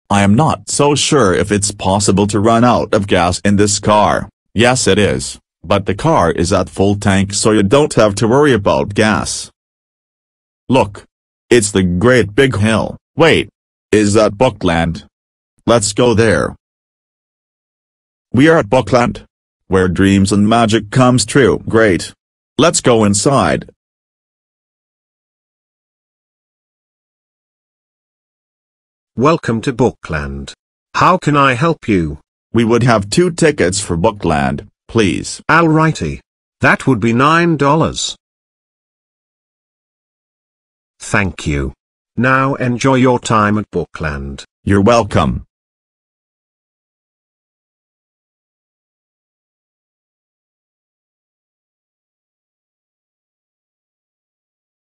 I am not so sure if it's possible to run out of gas in this car. Yes it is, but the car is at full tank so you don't have to worry about gas. Look. It's the great big hill. Wait. Is that Bookland? Let's go there. We are at Bookland, where dreams and magic comes true. Great. Let's go inside. Welcome to Bookland. How can I help you? We would have 2 tickets for Bookland, please. Alrighty. That would be $9. Thank you. Now enjoy your time at Bookland. You're welcome.